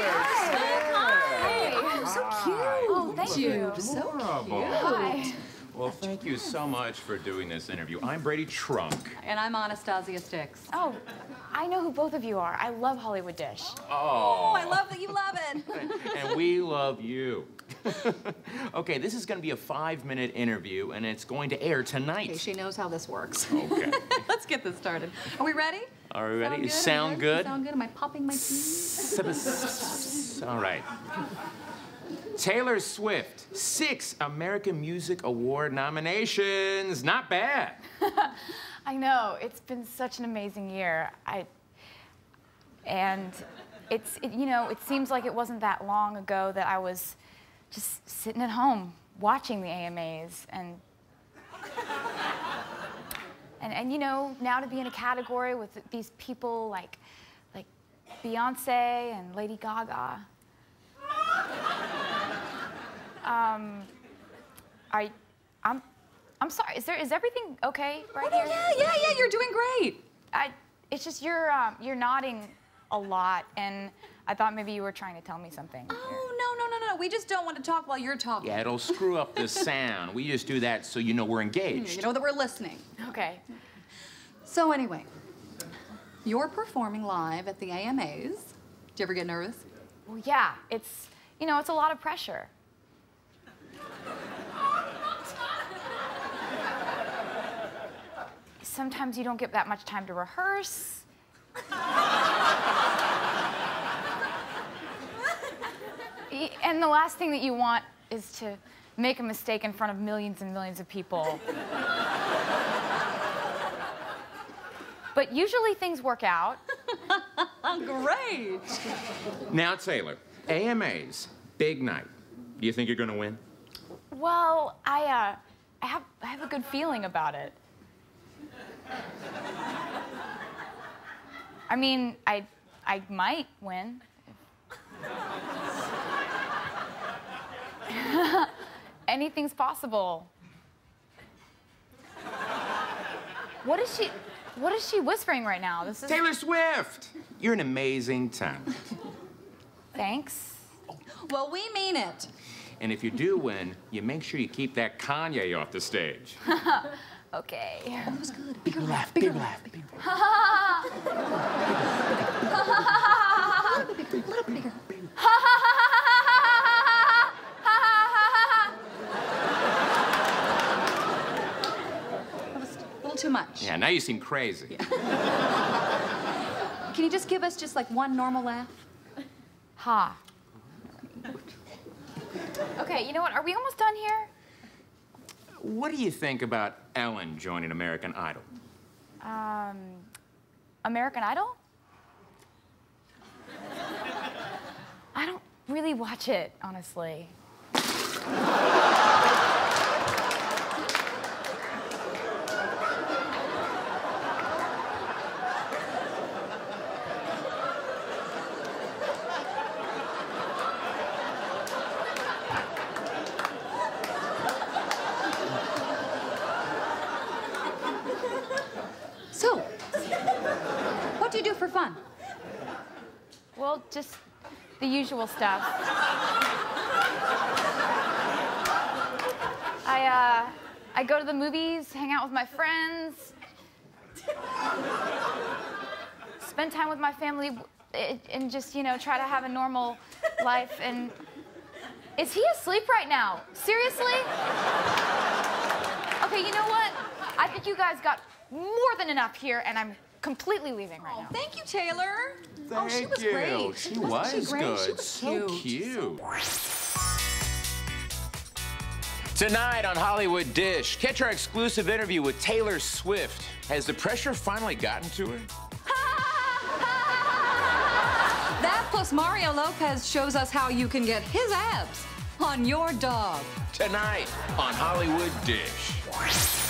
Hi. Oh, so cute. Oh, thank you. So Adorable. cute. Hi. Well, thank you so much for doing this interview. I'm Brady Trunk. And I'm Anastasia Sticks. Oh, I know who both of you are. I love Hollywood Dish. Oh. I love that you love it. And we love you. Okay, this is going to be a 5-minute interview, and it's going to air tonight. Okay, she knows how this works. Okay. Let's get this started. Are we ready? Are we ready? Sound good? Sound good? Am I popping my teeth? All right. Taylor Swift, 6 American Music Award nominations. Not bad. I know. It's been such an amazing year. You know, it seems like it wasn't that long ago that I was just sitting at home watching the AMAs and you know, now to be in a category with these people like Beyonce and Lady Gaga. I'm sorry. Is everything okay right here? Yeah, you're doing great. It's just you're nodding a lot, and I thought maybe you were trying to tell me something. Oh, no. We just don't want to talk while you're talking. Yeah, it'll screw up the sound. We just do that so you know we're engaged. You know that we're listening. Okay. So anyway, you're performing live at the AMAs. Do you ever get nervous? Well, yeah. It's a lot of pressure. Sometimes you don't get that much time to rehearse. And the last thing that you want is to make a mistake in front of millions and millions of people. But usually things work out. Great. Now, Taylor, AMAs, big night. Do you think you're going to win? Well, I have a good feeling about it. I mean, I might win. Anything's possible. What is she whispering right now? This is Taylor Swift! You're an amazing talent. Thanks. Well, we mean it. And if you do win, you make sure you keep that Kanye off the stage. Okay. That was good. Bigger laugh, bigger laugh. A little bit bigger. That was a little too much. Yeah, now you seem crazy. Yeah. Can you just give us just like one normal laugh? Ha. Okay, you know what? Are we almost done here? What do you think about Ellen joining American Idol? American Idol? I don't really watch it, honestly. So, what do you do for fun? Well, just the usual stuff. I go to the movies, hang out with my friends, spend time with my family, and just, try to have a normal life. And is he asleep right now? Seriously? Okay, you know what? I think you guys got more than enough here, and I'm completely leaving right now. Thank you, Taylor. Thank she was you. great. She Wasn't was she great? good. She was so cute. Tonight on Hollywood Dish, catch our exclusive interview with Taylor Swift. Has the pressure finally gotten to her? That plus Mario Lopez shows us how you can get his abs on your dog. Tonight on Hollywood Dish.